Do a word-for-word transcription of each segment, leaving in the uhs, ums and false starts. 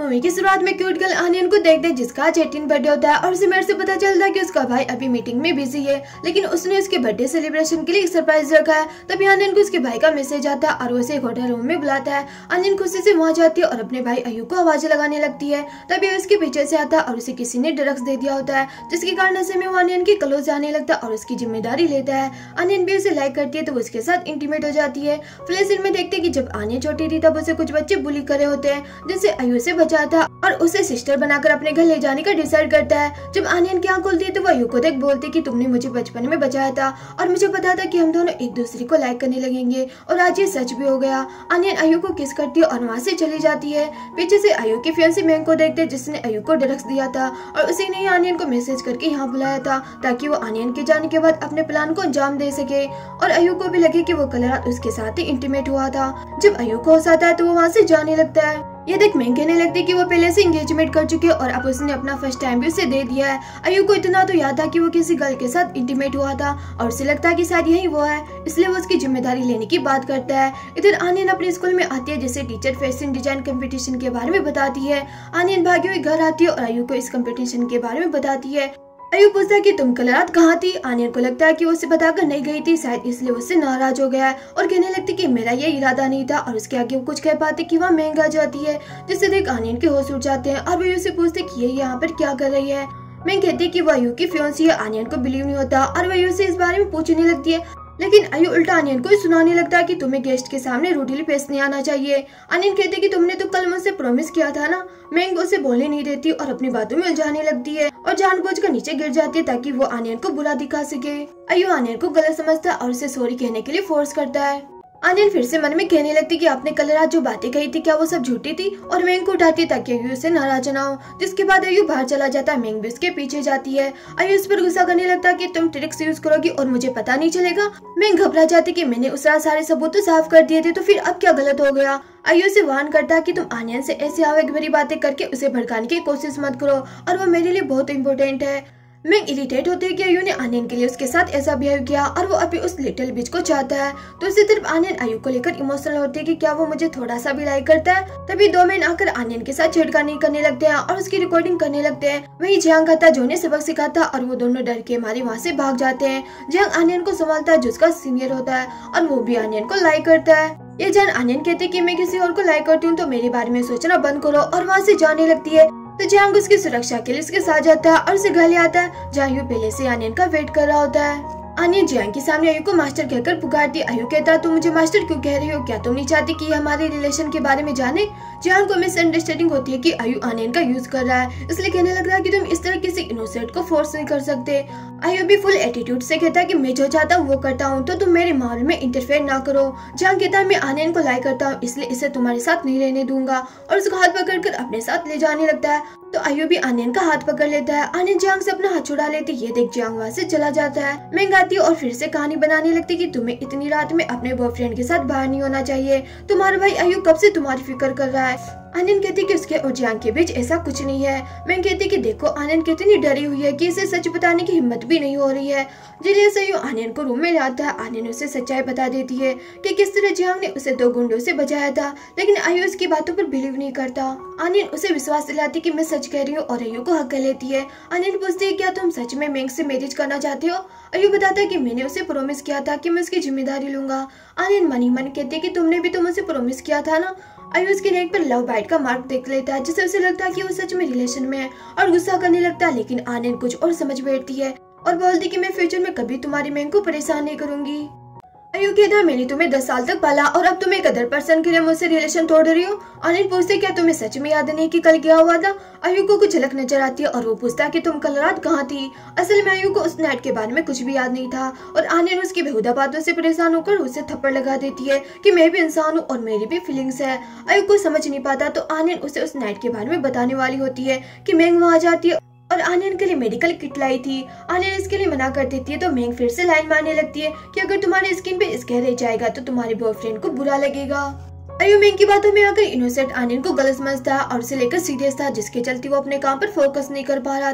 Movie की शुरुआत में क्यूट गर्ल आनियन को देखते हैं जिसका आज अठारहवां बर्थडे होता है और उसे मेरे से पता चलता है कि उसका भाई अभी मीटिंग में बिजी है, लेकिन उसने उसके बर्थडे सेलिब्रेशन के लिए एक सरप्राइज रखा है। तभी आनियन को उसके भाई का मैसेज आता है और उसे एक होटल रूम में बुलाता है। आनियन खुशी से वहाँ जाती है और अपने भाई अयू को आवाजें लगाने लगती है। तभी उसके पीछे से आता है और उसे किसी ने ड्रग्स दे दिया होता है, जिसके कारण ऐसे में वो आनियन की क्लोज जाने लगता है और उसकी जिम्मेदारी लेता है। आनियन भी उसे लाइक करती है तो उसके साथ इंटीमेट हो जाती है। फ्लैश सीन में देखते हैं कि जब आनियन छोटी थी तब उसे कुछ बच्चे बुली करे होते हैं, जिससे अयू से बचाता और उसे सिस्टर बनाकर अपने घर ले जाने का डिसाइड करता है। जब आनियन की आंख खुलती है तो वो अयू को देख बोलती है कि तुमने मुझे बचपन में बचाया था और मुझे पता था कि हम दोनों एक दूसरे को लाइक करने लगेंगे, और आज ये सच भी हो गया। आनियन अयू को किस करती है और वहाँ से चली जाती है। पीछे से अयू की फियांसी मैंग को देखते हैं जिसने अयू को ड्रग्स दिया था और उसी ने आनियन को मैसेज करके यहाँ बुलाया था ताकि वो आनियन के जाने के बाद अपने प्लान को अंजाम दे सके, और अयू को भी लगे कि वो कल रात उसके साथ ही इंटीमेट हुआ था। जब अयू को होश आता है तो वो वहाँ से जाने लगता है। ये देख मैंग कहने लगती है कि वो पहले से एंगेजमेंट कर चुके हैं और अब उसने अपना फर्स्ट टाइम भी उसे दे दिया है। अयू को इतना तो याद था कि वो किसी गर्ल के साथ इंटीमेट हुआ था और उसे लगता है कि शायद यही वो है, इसलिए वो उसकी जिम्मेदारी लेने की बात करता है। इधर आनियन अपने स्कूल में आती है जिसे टीचर फैशन डिजाइन कंपटीशन के बारे में बताती है। आनियन भागी हुई घर आती है और अयू को इस कंपटीशन के बारे में बताती है। अयू पूछता है कि तुम कल रात कहाँ थी। आनियन को लगता है कि वो उसे बताकर नहीं गई थी, शायद इसलिए उससे नाराज हो गया है और कहने लगती कि मेरा ये इरादा नहीं था, और उसके आगे वो कुछ कह पाते कि वहाँ महंगा जाती है, जिससे देख आनियन के होश उड़ जाते हैं और वो अयू से पूछते कि ये यहाँ पर क्या कर रही है। मैं कहती है कि वो अयू की फियांसी है। आनियन को बिलीव नहीं होता और वो अयू से इस बारे में पूछने लगती है, लेकिन अयू उल्टा आनियन को सुनाने लगता है कि तुम्हें गेस्ट के सामने रूडली पेश नहीं आना चाहिए। आनियन कहते कि तुमने तो कल मुझसे प्रॉमिस किया था ना। मैंग उसे बोलने नहीं देती और अपनी बातों में उलझाने लगती है और जानबूझकर नीचे गिर जाती है ताकि वो आनियन को बुरा दिखा सके। अयू आनियन को गलत समझता है और उसे सॉरी कहने के लिए फोर्स करता है। आनियन फिर से मन में कहने लगती कि आपने कल रात जो बातें कही थी क्या वो सब झूठी थी, और मैंग को उठाती ताकि अयू से नाराज ना हो। जिसके बाद अयू बाहर चला जाता है। मैंग भी उसके पीछे जाती है। अयू इस पर गुस्सा करने लगता कि तुम ट्रिक्स यूज करोगी और मुझे पता नहीं चलेगा। मैंग घबरा जाती कि मैंने उस रात सारे सबूत तो साफ कर दिए थे, तो फिर अब क्या गलत हो गया। अयू से वार्न करता है कि तुम आनियन से ऐसी आवेग भरी बातें करके उसे भड़काने की कोशिश मत करो, और वो मेरे लिए बहुत इम्पोर्टेंट है। मैंग इरिटेट होती है कि अयू ने आनियन के लिए उसके साथ ऐसा बिहेव किया और वो अभी उस लिटिल बिच को चाहता है। तो इसी तरफ आनियन अयू को लेकर इमोशनल होती है कि क्या वो मुझे थोड़ा सा भी लाइक करता है। तभी दो मैन आकर आनियन के साथ छेड़खानी करने लगते हैं और उसकी रिकॉर्डिंग करने लगते हैं। वही जियांग आता जो उन्हें सबक सिखाता और वो दोनों डर के मारे वहाँ से भाग जाते हैं। जियांग आनियन को संभालता है जो उसका सीनियर होता है और वो भी आनियन को लाइक करता है। ये जान आनियन कहती है कि मैं किसी और को लाइक करती हूँ तो मेरे बारे में सोचना बंद करो, और वहाँ से जाने लगती है। तो जियांग उसकी सुरक्षा के लिए उसके साथ जाता है और उसे घर ले आता है जहाँ अयू पहले से आनियन का वेट कर रहा होता है। आनियन जियांग के सामने अयू को मास्टर कहकर पुकारती। अयू कहता तुम मुझे मास्टर क्यों कह रही हो, क्या तुम नहीं चाहती कि हमारे रिलेशन के बारे में जाने। जियांग को मिसअंडरस्टैंडिंग होती है कि अयू आनियन का यूज कर रहा है, इसलिए कहने लग रहा है कि तुम इस तरह किसी इनोसेंट को फोर्स नहीं कर सकते। अयू भी फुल एटीट्यूड से कहता है कि मैं जो चाहता हूँ वो करता हूँ, तो तुम मेरे मामले में इंटरफेयर ना करो। जियांग कहता है मैं आनियन को लाइक करता हूँ, इसलिए इसे तुम्हारे साथ नहीं रहने दूंगा, और उसका हाथ पकड़कर अपने साथ ले जाने लगता है। तो अयू भी आनियन का हाथ पकड़ लेता है। आनियन जियांग से अपना हाथ छुड़ा लेती। ये देख जियांग वहाँ से चला जाता है। मैंग आती है और फिर से कहानी बनाने लगती कि तुम्हें इतनी रात में अपने बॉयफ्रेंड के साथ बाहर नहीं होना चाहिए, तुम्हारा भाई अयू कब से तुम्हारी फिक्र कर रहा है। आनियन कहती कि उसके और जियांग के बीच ऐसा कुछ नहीं है। मैं कहती कि देखो आनियन कितनी डरी हुई है कि इसे सच बताने की हिम्मत भी नहीं हो रही है। जल्दी से अयू आनियन को रूम में लाता है। आनियन उसे सच्चाई बता देती है कि किस तरह जियांग ने उसे दो गुंडों से बचाया था, लेकिन अयू उसकी बातों पर बिलीव नहीं करता। आनियन उसे विश्वास दिलाती कि मैं सच कह रही हूँ और अयू को हक कर लेती है। आनियन पूछती है क्या तुम सच में मैंग से मैरिज करना चाहते हो। अयू बताता है कि मैंने उसे प्रॉमिस किया था कि मैं उसकी जिम्मेदारी लूंगा। आनियन मन ही मन कहती है कि तुमने भी तो मुझसे प्रॉमिस किया था ना। अयू उसकी नेक पर लव बाइट का मार्क देख लेता है, जिससे उसे लगता है कि वो सच में रिलेशन में है, और गुस्सा करने लगता है। लेकिन आनियन कुछ और समझ बैठती है और बोलती कि मैं फ्यूचर में कभी तुम्हारी मैंग को परेशान नहीं करूंगी। अयू कहता है मैंने तुम्हें दस साल तक पाला और अब तुम एक अदर पर्सन के लिए मुझसे रिलेशन तोड़ रही हो। आनियन पूछते क्या तुम्हें सच में याद नहीं कि कल क्या हुआ था। अयू को कुछ झलक नजर आती है और वो पूछता है कि तुम कल रात कहाँ थी। असल में अयू को उस नाइट के बारे में कुछ भी याद नहीं था, और आनियन उसकी बेहुदा बातों से परेशान होकर उसे थप्पड़ लगा देती है कि मैं भी इंसान हूँ और मेरी भी फीलिंग्स है। अयू को समझ नहीं पाता तो आनियन उसे उस नाइट के बारे में बताने वाली होती है कि मैंग वहाँ जाती है और आनियन के लिए मेडिकल किट लाई थी। आनियन इसके लिए मना कर देती है तो मैंग फिर से लाइन मारने लगती है कि अगर तुम्हारी स्किन पे स्कैर रह जाएगा तो तुम्हारे बॉयफ्रेंड को बुरा लगेगा। अयू मैंग की बातों में आकर इनोसेंट आनियन को गलत समझता और उसे लेकर सीरियस था, जिसके चलते वो अपने काम पर फोकस नहीं कर पा रहा था।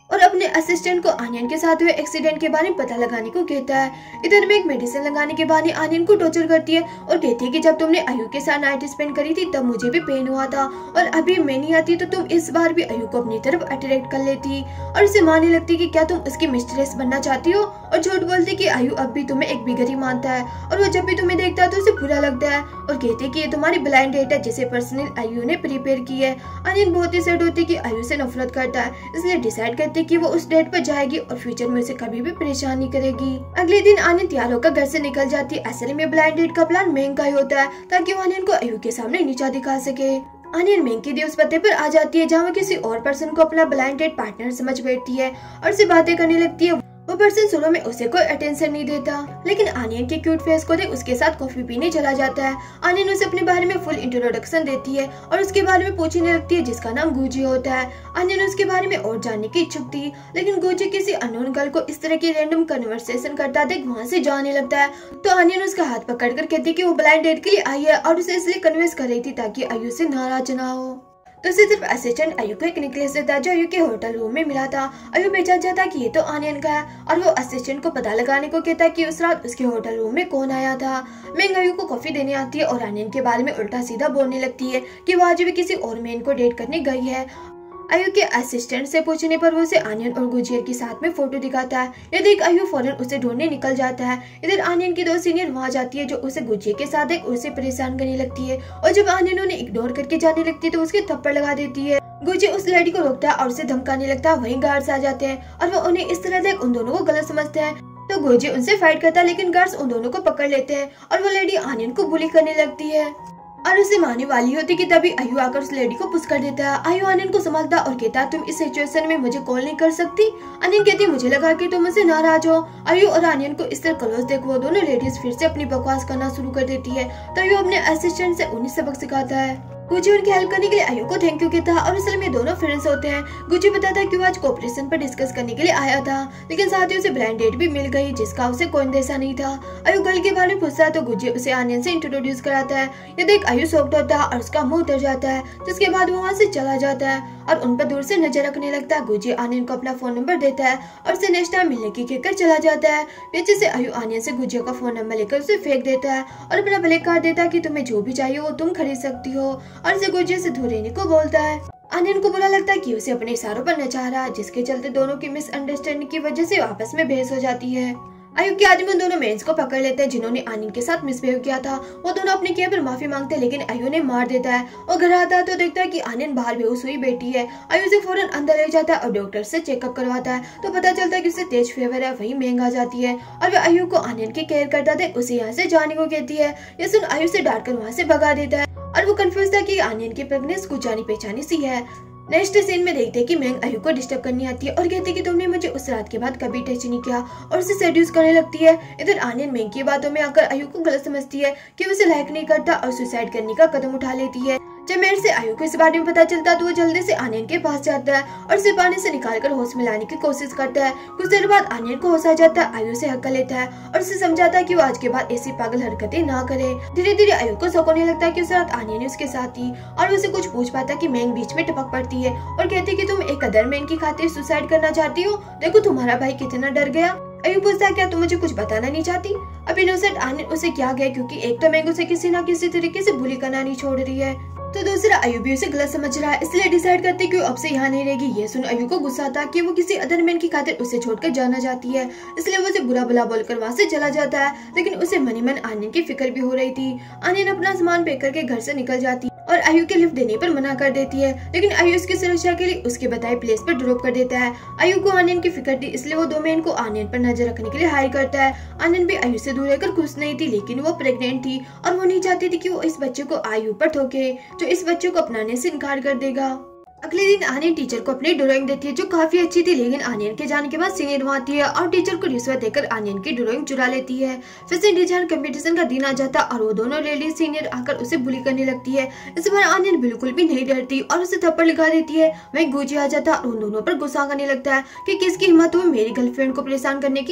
और अपने असिस्टेंट को आनियन के साथ हुए एक्सीडेंट के बारे में पता लगाने को कहता है। इधर में एक मेडिसिन लगाने के बहाने आनियन को टॉर्चर करती है और कहती है कि जब तुमने अयू के साथ नाइट स्पेंड करी थी तब मुझे भी पेन हुआ था और अभी मैं नहीं आती तो तुम इस बार भी अयू को अपनी तरफ अट्रैक्ट कर लेती और उसे मानने लगती कि क्या तुम उसकी मिस्ट्रेस बनना चाहती हो और झूठ बोलती कि अयू अब भी तुम्हें एक बिगर ही मानता है और वो जब भी तुम्हें देखता है तो उसे बुरा लगता है और कहती है कि ये तुम्हारी ब्लाइंड डेट है जिसे पर्सनल अयू ने प्रिपेयर की है। आनियन बहुत ही सैड होती है कि अयू से नफरत करता है, इसलिए डिसाइड करती है कि वो उस डेट पर जाएगी और फ्यूचर में उसे कभी भी परेशान नहीं करेगी। अगले दिन आनियन तैयार होकर घर से निकल जाती है। असल में ब्लाइंड डेट का प्लान मेंग का ही होता है ताकि वो आनियन को अयू के सामने नीचा दिखा सके। आनियन मेंग की दी उस पते पर आ जाती है जहाँ वो किसी और पर्सन को अपना ब्लाइंड डेट पार्टनर समझ बैठती है और उससे बातें करने लगती है। वो पर्सन शुरू में उसे कोई अटेंशन नहीं देता, लेकिन आनियन के क्यूट फेस को देख उसके साथ कॉफी पीने चला जाता है। आनियन उसे अपने बारे में फुल इंट्रोडक्शन देती है और उसके बारे में पूछने लगती है जिसका नाम गुजी होता है। आनियन उसके बारे में और जानने की इच्छुक थी, लेकिन गुजी किसी अननोन गर्ल को इस तरह की रैंडम कन्वर्सेशन करता देख वहाँ से जाने लगता है। तो आनियन उसका हाथ पकड़ कर कहती है कि वो ब्लाइंड डेट के लिए आई है और उसे इसलिए कन्विंस कर रही थी ताकि अयू से नाराज ना हो। तो उसे सिर्फ असिस्टेंट अयू को एक नेकलेस देता है जो अयू के होटल रूम में मिला था। अयू बेचान जाता कि ये तो आनियन का है और वो असिस्टेंट को पता लगाने को कहता है कि उस रात उसके होटल रूम में कौन आया था। मेंग अयू को कॉफी देने आती है और आनियन के बारे में उल्टा सीधा बोलने लगती है कि वो आज भी किसी और मैन को डेट करने गई है। अयू के असिस्टेंट से पूछने पर वो उसे आनियन और गुजियर के साथ में फोटो दिखाता है। ये देख अयू फौरन उसे ढूंढने निकल जाता है। इधर आनियन की दो सीनियर वहाँ जाती है जो उसे गुजियर के साथ एक उसे परेशान करने लगती है और जब आनियन उन्हें इग्नोर करके जाने लगती है तो उसके थप्पड़ लगा देती है। गुजी उस लड़की को रोकता है और उसे धमकाने लगता है। वहीं गार्ड्स आ जाते हैं और वो उन्हें इस तरह देख उन दोनों को गलत समझते हैं। तो गुजी उनसे फाइट करता है, लेकिन गार्ड्स उन दोनों को पकड़ लेते हैं और वो लड़की आनियन को बुली करने लगती है और उसे मारने वाली होती कि तभी अयू आकर उस लेडी को पुश कर देता है। अयू आनियन को संभालता और कहता है तुम इस सिचुएशन में मुझे कॉल नहीं कर सकती। आनियन कहती मुझे लगा कि तुम मुझसे नाराज हो। अयू और आनियन को इस तरह क्लोज देख वो दोनों लेडीज फिर से अपनी बकवास करना शुरू कर देती है। तो अयू अपने असिस्टेंट से उन्हें सबक सिखाता है। गुजी उनकी हेल्प करने के लिए अयू को थैंक यू कहता है और असल में दोनों फ्रेंड्स होते हैं। गुजी बताता है कि वो आज कोऑपरेशन पर डिस्कस करने के लिए आया था, लेकिन साथ ही उसे ब्लाइंड डेट भी मिल गई जिसका उसे कोई अंदेशा नहीं था। अयू गर्ल के बारे में पूछता है तो गुजी उसे आनियन से इंट्रोड्यूस कराता है। ये देख अयू शॉक्ड होता है और उसका मुंह उतर जाता है, जिसके बाद वो वहाँ से चला जाता है और उन पर दूर से नजर रखने लगता है। गुजी आनियन को अपना फोन नंबर देता है और उसे नेक्स्ट टाइम मिलने की कहकर चला जाता है। पीछे से अयू आनियन से गुजी का फोन नंबर लेकर उसे फेंक देता है और अपना ब्लैक कार्ड देता है कि तुम्हें जो भी चाहिए वो तुम खरीद सकती हो और उसे गुजी से दूर रहने को बोलता है। आनियन को बुरा लगता है कि उसे अपने इशारों पर नचा रहा है, जिसके चलते दोनों की मिसअंडरस्टैंडिंग की वजह से आपस में बहस हो जाती है। अयू के आदमी उन दोनों मेंस को पकड़ लेते हैं जिन्होंने आनियन के साथ मिसबिहेव किया था। वो दोनों अपने किए पर माफी मांगते हैं, लेकिन अयू ने मार देता है और घर आता है तो देखता है कि आनियन बाहर बेहोश हुई बैठी है। अयू उसे फौरन अंदर ले जाता है और डॉक्टर से चेकअप करवाता है तो पता चलता है कि उसे तेज फीवर है। वही मेंग आ जाती है और वह अयू को आनियन की केयर करता था, उसे यहाँ से जाने को कहती है। ये सुन अयू से डांट कर वहाँ से भगा देता है और वो कंफ्यूज था कि आनियन की प्रेगनेंस कुछ जानी पहचानी सी है। नेक्स्ट सीन में देखते हैं कि मेंग अयू को डिस्टर्ब करनी आती है और कहती है कि तुमने मुझे उस रात के बाद कभी टच नहीं किया और उसे सेड्यूस करने लगती है। इधर आनियन मेंग की बातों में आकर अयू को गलत समझती है कि उसे लाइक नहीं करता और सुसाइड करने का कदम उठा लेती है। जब मेरे से अयू को इस बारे में पता चलता तो वो जल्दी से आनियन के पास जाता है और उसे पानी से निकालकर होश में लाने की कोशिश करता है। कुछ देर बाद आनियन को होश आ जाता है। अयू से हक कर लेता है और उसे समझाता है कि वो आज के बाद ऐसी पागल हरकतें ना करे। धीरे धीरे अयू को शक होने लगता है कि उस रात आनियन उसके साथ थी और उसे कुछ पूछ पाता कि मेंग बीच में टपक पड़ती है और कहती है कि तुम एक अदर मैन की खातिर सुसाइड करना चाहती हो, देखो तुम्हारा भाई कितना डर गया। अयू पूछता है क्या तुम मुझे कुछ बताना नहीं चाहती। अब इनोसेंट आनियन उसे क्या गया, क्योंकि एक तो मेंग उसे किसी न किसी तरीके से बुली करना नहीं छोड़ रही है, तो दूसरा अयू भी उसे गलत समझ रहा है, इसलिए डिसाइड करते कि वो अब से यहाँ नहीं रहेगी। ये सुन अयू को गुस्सा आता कि वो किसी अदर मैन की खातिर उसे छोड़कर जाना चाहती है, इसलिए वो उसे बुरा बुला बोलकर वहाँ से चला जाता है। लेकिन उसे मनी मन आनियन की फिक्र भी हो रही थी। आनियन अपना सामान पैक करके घर से निकल जाती और अयू के लिफ्ट देने पर मना कर देती है, लेकिन अयू उसकी सुरक्षा के लिए उसके बताए प्लेस पर ड्रॉप कर देता है। अयू को आनियन की फिक्र थी, इसलिए वो दो मैन को आनियन पर नजर रखने के लिए हायर करता है। आनियन भी अयू से दूर रहकर खुश नहीं थी, लेकिन वो प्रेग्नेंट थी और वो नहीं चाहती थी कि वो इस बच्चे को अयू पर ठोके जो इस बच्चे को अपनाने से इनकार कर देगा। अगले दिन आनियन टीचर को अपनी ड्राइंग देती है जो काफी अच्छी थी, लेकिन आनियन के जाने के बाद सीनियर वहाँ आती है और टीचर को रिश्वत देकर आनियन की ड्राइंग चुरा लेती है। फिर डिजाइन कंपटीशन का दिन आ जाता और वो दोनों लेडीज सीनियर आकर उसे बुली करने लगती है। इस बार आनियन बिल्कुल भी नहीं डरती और उसे थप्पड़ लगा देती है। वहीं गुजी आ जाता और उन दोनों पर गुस्सा करने लगता है कि किसकी हिम्मत हुई मेरी गर्लफ्रेंड को परेशान करने की।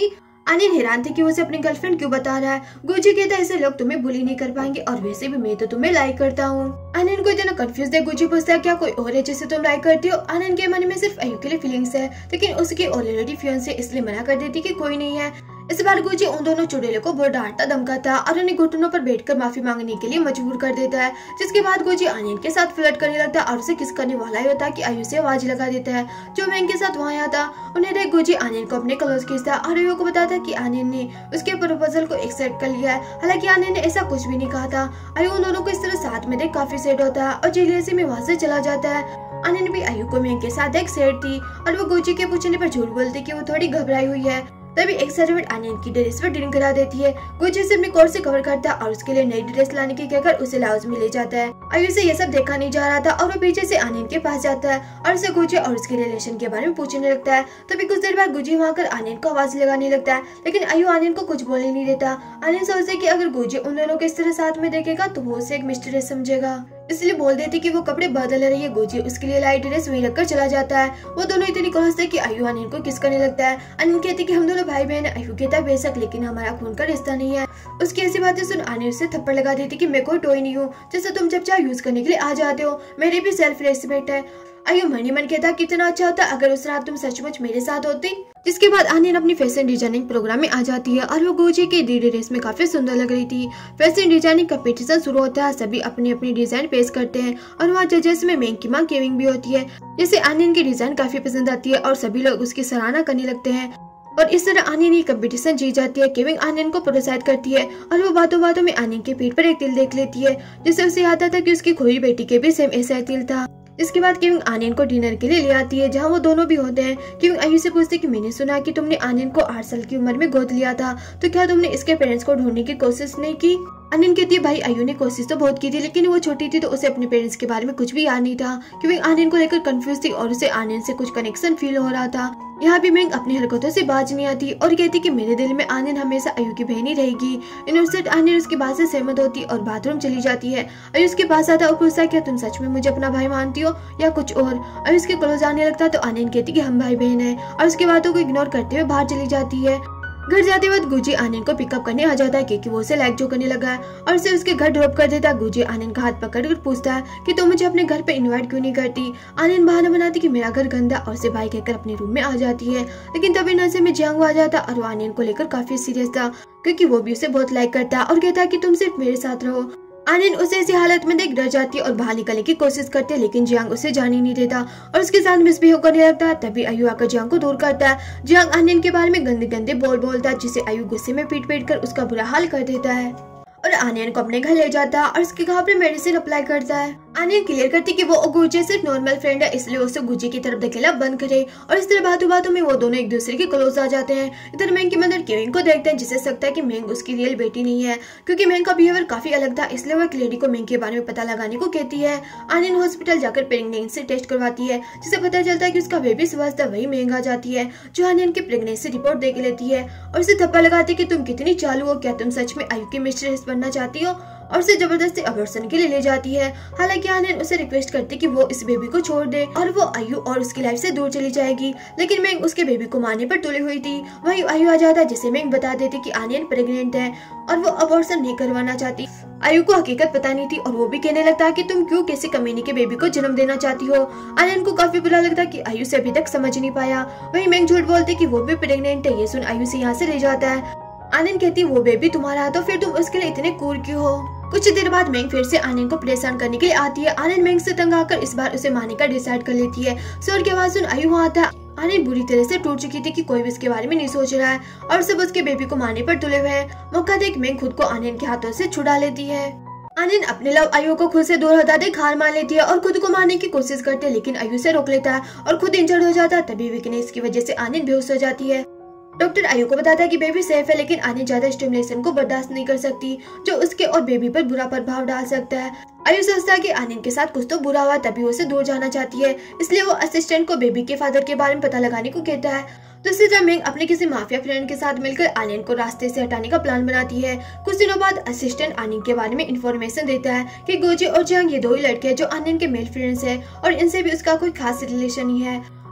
आनन हैरान थे कि वो उसे अपनी गर्लफ्रेंड क्यों बता रहा है। गुजी कहता है ऐसे लोग तुम्हें बुली नहीं कर पाएंगे और वैसे भी मैं तो तुम्हें लाइक करता हूँ। आनन को इतना कंफ्यूज देख गुजी पूछता है क्या कोई और है जिसे तुम लाइक करती हो। आनन के मन में सिर्फ अयू के लिए फीलिंग्स है, लेकिन उसकी ऑलरेडी फियांसे इसलिए मना कर देती कि कोई नहीं है। इस बार गुजी उन दोनों चुड़ैलों को बहुत डांटता धमकाता और उन्हें घुटनों पर बैठकर माफी मांगने के लिए मजबूर कर देता है, जिसके बाद गुजी आनन के साथ फ्लर्ट करने लगता है और उसे किस करने वाला ही होता है कि अयू से आवाज लगा देता है जो मैंग के साथ वहाँ आता। उन्हें देख गुजी आनन को अपने क्लोज खींचता और अयू को बताता कि आनन ने उसके प्रपोजल को एक्सेप्ट कर लिया है। हालांकि आनन ने ऐसा कुछ भी नहीं कहा था। अयू उन दोनों को इस तरह साथ में देख काफी सैड होता है और जेलियसी में वहाँ से चला जाता है। आनन भी अयू को मैंग के साथ एक सैड थी और वो गुजी के पूछने पर झूठ बोलती कि वो थोड़ी घबराई हुई है। तभी एक सर्वेंट आनन की ड्रेस पर ड्रिंक करा देती है। गुजी से अपने कोट से कवर करता है और उसके लिए नई ड्रेस लाने की कहकर उसे लाउंज में ले जाता है। अयू से ये सब देखा नहीं जा रहा था और वो पीछे से आनन के पास जाता है और उसे गुजी और उसके रिलेशन के बारे में पूछने लगता है। तभी कुछ देर बाद गुजी वहाँ कर आनन को आवाज लगाने लगता है, लेकिन अयू आनन को कुछ बोलने नहीं देता। आनन सोचते कि अगर गुजी उन दोनों को इस तरह साथ में देखेगा तो वो उसे एक मिस्टीरियस समझेगा, इसलिए बोल देती कि वो कपड़े बदल रही है। गुजी उसके लिए लाइट ड्रेस वही रखकर चला जाता है। वो दोनों इतनी क्लोज थे कि अयू आनन को किस करने लगता है। आनन कहती कि हम दोनों भाई बहन है। अयू कहता है बेशक, लेकिन हमारा खून का रिश्ता नहीं है। उसकी ऐसी बातें सुन आनन उससे थप्पड़ लगा देती कि मैं कोई टॉय नहीं हूँ जैसे तुम जब चाहे यूज करने के लिए आ जाते हो। मेरी भी सेल्फ रेस्पेक्ट है। अयू मन ही मन कहता कितना अच्छा होता अगर उस रात तुम सचमुच मेरे साथ होती। जिसके बाद आनन अपनी फैशन डिजाइनिंग प्रोग्राम में आ जाती है और वो गुजी की डी ड्रेस में काफी सुंदर लग रही थी। फैशन डिजाइनिंग कंपटीशन शुरू होता है। सभी अपनी अपनी डिजाइन पेश करते हैं और वहाँ जजेस में मैंग की मांग केविंग भी होती है, जिसे आनन की डिजाइन काफी पसंद आती है और सभी लोग उसकी सराहना करने लगते हैं। और इस तरह आनन ये कंपटीशन जीत जाती है। केविंग आनन को प्रोत्साहित करती है और वो बातों बातों में आनन के पीठ पर एक तिल देख लेती है, जिससे उसे याद आता कि उसकी खोई बेटी के भी सेम ऐसा तिल था। इसके बाद केविंग आनन को डिनर के लिए ले आती है जहाँ वो दोनों भी होते हैं। केविंग अयू से पूछती कि मैंने सुना कि तुमने आनन को आठ साल की उम्र में गोद लिया था, तो क्या तुमने इसके पेरेंट्स को ढूंढने की कोशिश नहीं की। आनन कहती है भाई अयू ने कोशिश तो बहुत की थी, लेकिन वो छोटी थी तो उसे अपने पेरेंट्स के बारे में कुछ भी याद नहीं था। केविंग आनन को लेकर कंफ्यूज थी और उसे आनन से कुछ कनेक्शन फील हो रहा था। यहाँ भी मैंग अपनी हरकतों से बाज नहीं आती और कहती कि मेरे दिल में आनन हमेशा अयू की बहन ही रहेगी। इनोसेंट आनन उसकी बात से सहमत होती और बाथरूम चली जाती है। अयू उसके पास आता और पूछता क्या तुम सच में मुझे अपना भाई मानती हो या कुछ और। अयू उसके क्लोज आने लगता तो आनन कहती कि हम भाई बहन है और उसकी बातों को इग्नोर करते हुए बाहर चली जाती है। घर जाते वक्त गुजी आनन को पिकअप करने आ जाता है क्योंकि वो उसे लाइक जो करने लगा है और उसे उसके घर ड्रॉप कर देता है। गुजी आनन का हाथ पकड़कर पूछता है कि तुम मुझे अपने घर पे इनवाइट क्यों नहीं करती। आनन बहाना बनाती कि मेरा घर गंदा और उसे भाई कहकर अपने रूम में आ जाती है, लेकिन तभी नशे में जियांग आ जाता और वो आनन को लेकर काफी सीरियस था क्योंकि वो भी उसे बहुत लाइक करता और कहता है कि तुम सिर्फ मेरे साथ रहो। आनन उसे ऐसी हालत में देख डर जाती है और बाहर निकलने की कोशिश करती है, लेकिन जियांग उसे जाने नहीं देता और उसके साथ मिसबिहेव करने लगता है। तभी अयू आकर जियांग को दूर करता है। जियांग आनन के बारे में गंदे गंदे बोल बोलता है, जिसे अयू गुस्से में पीट पीट कर उसका बुरा हाल कर देता है और आनन को अपने घर ले जाता है और उसके घाव पे मेडिसिन अप्लाई करता है। आनन क्लियर करती कि वो गुजी सिर्फ नॉर्मल फ्रेंड है, इसलिए उसे गुजी की तरफ धकेला बंद करे और इस तरह बातों बातों में वो दोनों एक दूसरे के क्लोज आ जाते हैं। इधर मैंग की मदर केविन को देखते हैं, जिसे लगता है कि मैंग उसकी रियल बेटी नहीं है क्योंकि मैंग का बिहेवियर काफी अलग था, इसलिए वो एक लेडी को मैंग के बारे में पता लगाने को कहती है। आनन हॉस्पिटल जाकर प्रेगनेंसी टेस्ट करवाती है, जिसे पता चलता है कि उसका बेबी स्वस्थ है। वही मैंग आ जाती है जो आनन की प्रेगनेंसी रिपोर्ट देख लेती है और उसे थप्पड़ लगाती है कि तुम कितनी चालू हो, क्या तुम सच में अयू की मिस्ट्रेस बनना चाहती हो, और उसे जबरदस्ती अबॉर्शन के लिए ले जाती है। हालांकि आनन उसे रिक्वेस्ट करती कि वो इस बेबी को छोड़ दे और वो अयू और उसकी लाइफ से दूर चली जाएगी, लेकिन मैंग उसके बेबी को मारने पर तुली हुई थी। वही अयू आ जाता है, जिसे मैंग बता देती कि आनन प्रेग्नेंट है और वो अबॉर्शन नहीं करवाना चाहती। अयू को हकीकत पता नहीं थी और वो भी कहने लगता है कि तुम क्यों किसी कमीने के बेबी को जन्म देना चाहती हो। आनन को काफी बुरा लगता कि अयू से अभी तक समझ नहीं पाया। वही मैंग झूठ बोलती कि वो भी प्रेग्नेंट है। ये सुन अयू से यहाँ से ले जाता है। आनन कहती वो बेबी तुम्हारा है तो फिर तुम उसके लिए इतने क्रूर क्यों हो। कुछ देर बाद मैंग फिर से आनन को परेशान करने के लिए आती है। आनन मैंग से तंग आकर इस बार उसे मारने का डिसाइड कर लेती है। शोर की आवाज सुन अयू वहाँ आता है। आनन बुरी तरह से टूट चुकी थी कि कोई भी इसके बारे में नहीं सोच रहा है और सब उसके बेबी को मारने पर तुले हुए हैं। मौका देख मैंग खुद को आनन के हाथों से छुड़ा लेती है। आनन अपने लव अयू को खुद से दूर हटा दे हार मान लेती है और खुद को मारने की कोशिश करती है, लेकिन अयू से रोक लेता है और खुद इंजर्ड हो जाता है। तभी वीकनेस की वजह से आनन बेहोश हो जाती है। डॉक्टर अयू को बताता है कि बेबी सेफ है, लेकिन आनन ज्यादा स्टिमुलेशन को बर्दाश्त नहीं कर सकती जो उसके और बेबी पर बुरा प्रभाव डाल सकता है। अयू सोचता है कि आनन के साथ कुछ तो बुरा हुआ, तभी वो उसे दूर जाना चाहती है, इसलिए वो असिस्टेंट को बेबी के फादर के बारे में पता लगाने को कहता है। दूसरी तरफ मैंग अपने किसी माफिया फ्रेंड के साथ मिलकर आनन को रास्ते से हटाने का प्लान बनाती है। कुछ दिनों बाद असिस्टेंट आनन के बारे में इंफॉर्मेशन देता है कि गुजी और जियांग ये दो ही लड़के हैं जो आनन के मेल फ्रेंड्स हैं और इनसे भी उसका कोई खास रिलेशन ही है।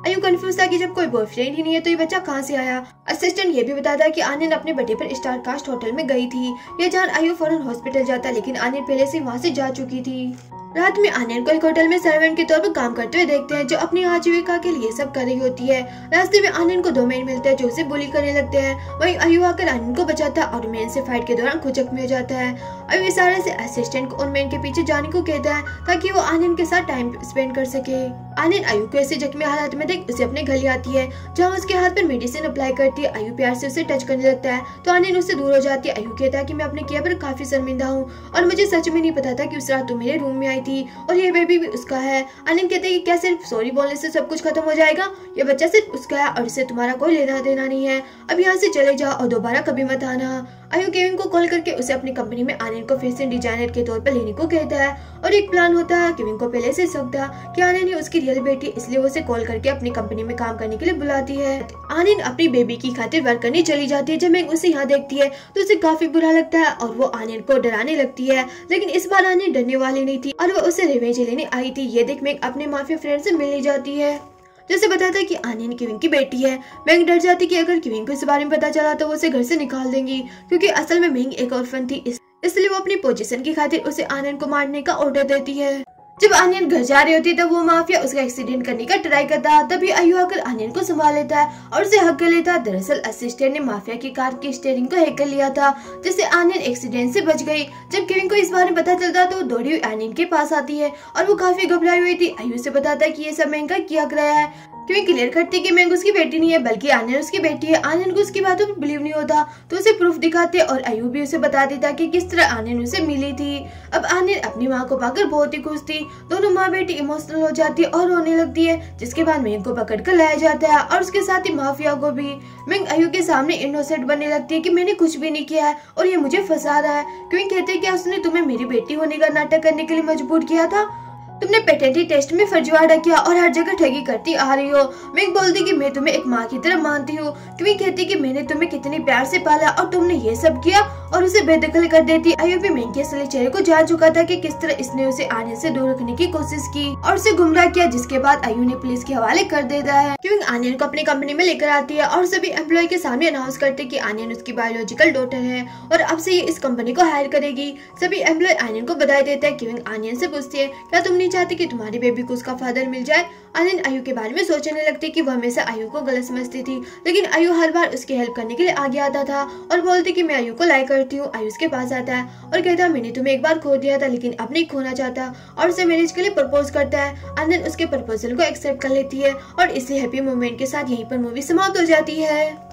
आयु कंफ्यूज था कि जब कोई बॉयफ्रेंड ही नहीं है तो ये बच्चा कहाँ से आया। असिस्टेंट ये भी बताता है कि आनंद अपने बर्थडे पर स्टार कास्ट होटल में गई थी। ये जान आयु फौरन हॉस्पिटल जाता, लेकिन आनंद पहले से वहाँ से जा चुकी थी। रात में आनंद को एक होटल में सर्वेंट के तौर पर काम करते हुए देखते हैं, जो अपनी आजीविका के लिए सब कर रही होती है। रास्ते में आनंद को दो मेन मिलते हैं जो उसे बुली करने लगते हैं। वहीं आयु आकर आनंद को बचाता है और मेन से फाइट के दौरान खुद जख्मी हो जाता है। आयु इशारे से असिस्टेंट को उन मेन के पीछे जाने को कहता है ताकि वो आनंद के साथ टाइम स्पेंड कर सके। आनंद आयु को ऐसे जख्मी हालत में देख उसे अपने घर ले आती है, जहाँ उसके हाथ पर मेडिसिन अप्लाई करती है। आयु प्यार से उसे टच करने लगता है तो आनंद उससे दूर हो जाती है। आयु कहता है कि मैं अपने किया पर काफी शर्मिंदा हूँ और मुझे सच में नहीं पता था कि उस रात तुम मेरे रूम में आई थी और ये बेबी भी उसका है। आनंद कहते हैं कि क्या सिर्फ सॉरी बोलने से सब कुछ खत्म हो जाएगा? ये बच्चा सिर्फ उसका है और इससे तुम्हारा कोई लेना देना नहीं है। अब यहाँ से चले जाओ और दोबारा कभी मत आना। आयु केविन को कॉल करके उसे अपनी कंपनी में आनंद को फैशन डिजाइनर के तौर पर लेने को कहता है और एक प्लान होता है। केविन को पहले से शक था कि आनंद ही उसकी रियल बेटी, इसलिए वो उसे कॉल करके अपनी कंपनी में काम करने के लिए बुलाती है। आनंद अपनी बेबी की खातिर वर्क करने चली जाती है। जब मैग उसे यहाँ देखती है तो उसे काफी बुरा लगता है और वो आनंद को डराने लगती है, लेकिन इस बार आनंद डरने वाली नहीं थी और वो उसे रिवेंज लेने आई थी। ये देख मैग अपने माफिया फ्रेंड से मिलने जाती है, जैसे बताता है कि आनंद केविन की बेटी है। मैंग डर जाती कि अगर केविन को इस बारे में पता चला तो वो उसे घर से निकाल देंगी, क्योंकि असल में मैंग एक ऑर्फन थी, इस, इसलिए वो अपनी पोजीशन की खातिर उसे आनंद को मारने का ऑर्डर देती है। जब आनंद घर जा रही होती है तब वो माफिया उसका एक्सीडेंट करने का ट्राई करता है। तभी आयु आकर आनंद को संभाल लेता है और उसे हक कर लेता है। दरअसल असिस्टेंट ने माफिया की कार की स्टीयरिंग को हैक कर लिया था, जिससे आनंद एक्सीडेंट से बच गई। जब केविन को इस बारे में पता चलता तो वो दौड़ी हुई आनंद के पास आती है और वो काफी घबराई हुई थी। आयु से बताता है कि ये सब मैंग का किया कराया है। क्योंकि क्लियर करती कि मैंग उसकी बेटी नहीं है बल्कि आनंद उसकी बेटी है। आनंद को उसकी बातों पर बिलीव नहीं होता तो उसे प्रूफ दिखाते और आयु भी उसे बता देता कि किस तरह आनंद उसे मिली थी। अब आनंद अपनी माँ को पाकर बहुत ही खुश थी। दोनों माँ बेटी इमोशनल हो जाती है और रोने लगती है, जिसके बाद मैंग को पकड़ कर लाया जाता है और उसके साथ ही माफिया को भी। मैंग आयु के सामने इनोसेंट बनने लगती है कि मैंने कुछ भी नहीं किया है और ये मुझे फंसा रहा है। क्योंकि कहते क्या उसने तुम्हें मेरी बेटी होने का नाटक करने के लिए मजबूर किया था? तुमने पेटेंटी टेस्ट में फर्जीवाड़ा किया और हर जगह ठगी करती आ रही हो। मैंग बोलती कि मैं तुम्हें एक माँ की तरह मानती हूँ, क्योंकि कहती कि मैंने तुम्हें कितने प्यार से पाला और तुमने ये सब किया, और उसे बेदखल कर देती। आयु भी मैंग के असली चेहरे को जान चुका था कि किस तरह इसने उसे आनंद से दूर रखने की कोशिश की और उसे गुमराह किया, जिसके बाद आयु ने पुलिस के हवाले कर देता है। क्योंकि आनंद को अपनी कंपनी में लेकर आती है और सभी एम्प्लॉय के सामने अनाउंस करते कि आनंद उसकी बायोलॉजिकल डॉटर है और अब से ये इस कंपनी को हायर करेगी। सभी एम्प्लॉय आनंद को बधाई देते हैं। क्योंकि आनंद से पूछती है क्या तुम नहीं चाहती कि तुम्हारी बेबी को उसका फादर मिल जाए? आनंद आयु के बारे में सोचने लगती कि वह हमेशा आयु को गलत समझती थी, लेकिन आयु हर बार उसकी हेल्प करने के लिए आगे आता था और बोलती कि मैं आयु को लाइक करती हूँ। आयु उसके पास आता है और कहता मैंने तुम्हें एक बार खो दिया था लेकिन अब नहीं खोना चाहता और उसे मैरिज के लिए प्रपोज करता है। आनंद उसके प्रपोजल को एक्सेप्ट कर लेती है और इसी हैप्पी मोमेंट के साथ यहीं पर मूवी समाप्त हो जाती है।